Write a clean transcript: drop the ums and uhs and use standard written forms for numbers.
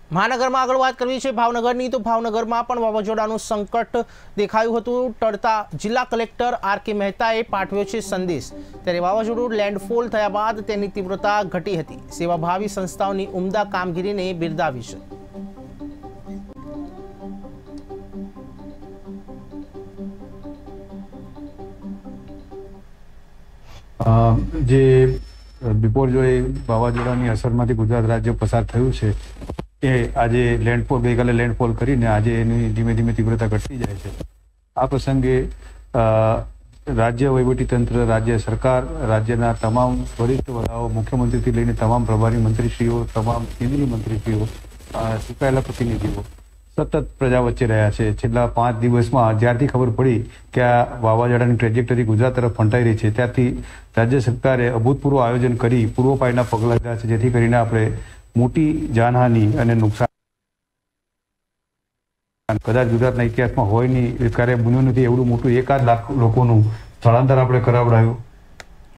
મહાનગરમાં આગળ વાત કરવી છે ભાવનગરની, તો ભાવનગરમાં પણ વાવાઝોડાનું સંકટ દેખાયું હતું. ટળતા જિલ્લા કલેક્ટર આર.કે. મહેતાએ પાઠવ્યો છે સંદેશ. ત્યારે વાવાઝોડું લેન્ડફોલ થયા બાદ તેની તીવ્રતા ઘટી હતી. સેવાભાવી સંસ્થાઓની ઉમદા કામગીરીને બિરદાવી છે. જે બિપોરજોય વાવાઝોડાની અસરમાંથી ગુજરાત રાજ્ય પસાર થયું છે એ આજે ગઈકાલે લેન્ડફોલ કરીને આજે એની ધીમે ધીમે તીવ્રતા ઘટતી જાય છે. આ પ્રસંગે રાજ્ય વહીવટીતંત્ર, રાજ્ય સરકાર, રાજ્યના તમામ વરિષ્ઠ વડાઓ, મુખ્યમંત્રીથી લઈને તમામ પ્રભારી મંત્રીશ્રીઓ, તમામ કેન્દ્રીય મંત્રીશ્રીઓ, ચૂંટાયેલા પ્રતિનિધિઓ સતત પ્રજા વચ્ચે રહ્યા છે. છેલ્લા 5 દિવસમાં જ્યારથી ખબર પડી કે આ વાવાઝોડાની ટ્રેજેક્ટરી ગુજરાત તરફ ફંટાઈ રહી છે ત્યારથી રાજ્ય સરકારે અભૂતપૂર્વ આયોજન કરી પૂર્વ પાયના પગલાં લીધા છે, જેથી કરીને આપણે મોટી જાનહાનિ અને નુકસાન કદાચ ગુજરાતના ઇતિહાસમાં હોય નહીં, એ કાર્ય બન્યું નથી. એવડું મોટું 1 લાખ લોકોનું સ્થળાંતર આપણે કરાવડાયું.